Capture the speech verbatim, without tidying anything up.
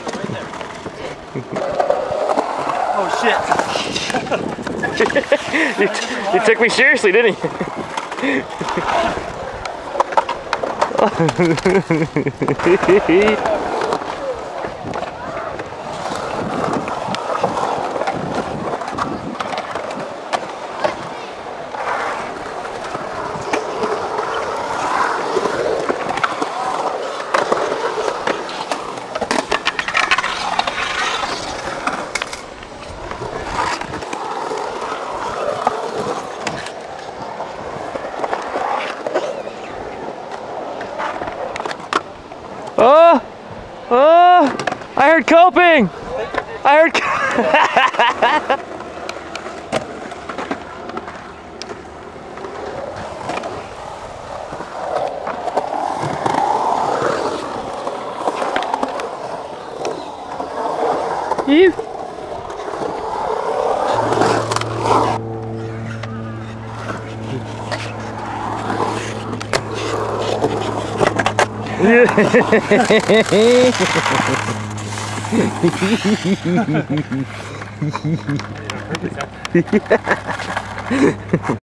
Oh shit. you, t you took me seriously, didn't you? Oh! Oh! I heard coping! I heard co You Yeah.